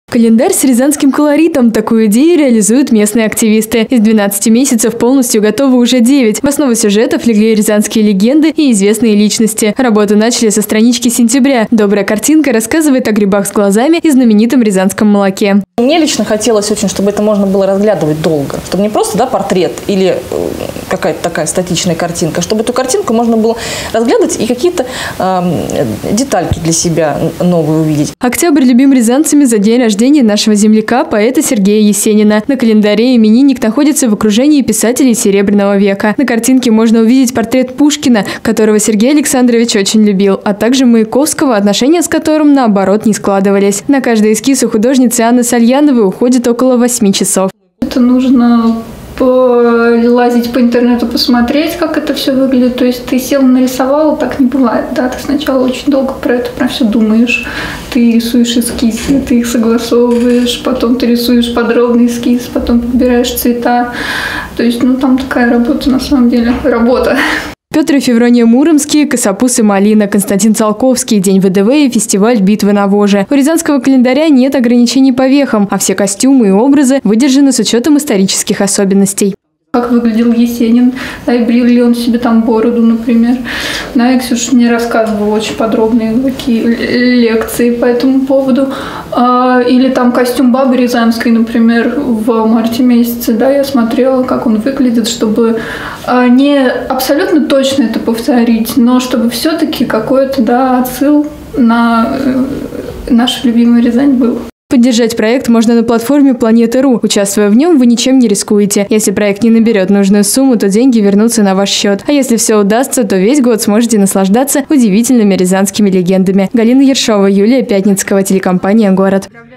Календарь с рязанским колоритом. Такую идею реализуют местные активисты. Из 12 месяцев полностью готовы уже 9. В основу сюжетов легли рязанские легенды и известные личности. Работу начали со странички сентября. Добрая картинка рассказывает о грибах с глазами и знаменитом рязанском молоке. Мне лично хотелось очень, чтобы это можно было разглядывать долго. Чтобы не просто портрет или какая-то такая статичная картинка, чтобы эту картинку можно было разглядывать и какие-то детальки для себя новые увидеть. Октябрь любим рязанцами за день рождения нашего земляка, поэта Сергея Есенина. На календаре именинник находится в окружении писателей Серебряного века. На картинке можно увидеть портрет Пушкина, которого Сергей Александрович очень любил, а также Маяковского, отношения с которым, наоборот, не складывались. На каждый эскиз у художницы Анны Сальяновой уходит около 8 часов. Это нужно лазить по интернету, посмотреть, как это все выглядит. То есть ты сел, нарисовал, так не бывает. Да? Ты сначала очень долго про это про все думаешь. Ты рисуешь эскизы, ты их согласовываешь, потом ты рисуешь подробный эскиз, потом подбираешь цвета. То есть, там такая работа, на самом деле, работа. Петр и Феврония Муромские, Косопус и Малина, Константин Циолковский, День ВДВ и фестиваль битвы на Воже. У рязанского календаря нет ограничений по векам, а все костюмы и образы выдержаны с учетом исторических особенностей. Как выглядел Есенин, и брил ли он себе там бороду, например. И Ксюша мне рассказывала очень подробные такие лекции по этому поводу. Или там костюм бабы рязанской, например, в марте месяце, я смотрела, как он выглядит, чтобы не абсолютно точно это повторить, но чтобы все-таки какой-то, отсыл на нашу любимую Рязань был. Поддержать проект можно на платформе Планета.ру. Участвуя в нем, вы ничем не рискуете. Если проект не наберет нужную сумму, то деньги вернутся на ваш счет. А если все удастся, то весь год сможете наслаждаться удивительными рязанскими легендами. Галина Ершова, Юлия Пятницкого, телекомпания «Город».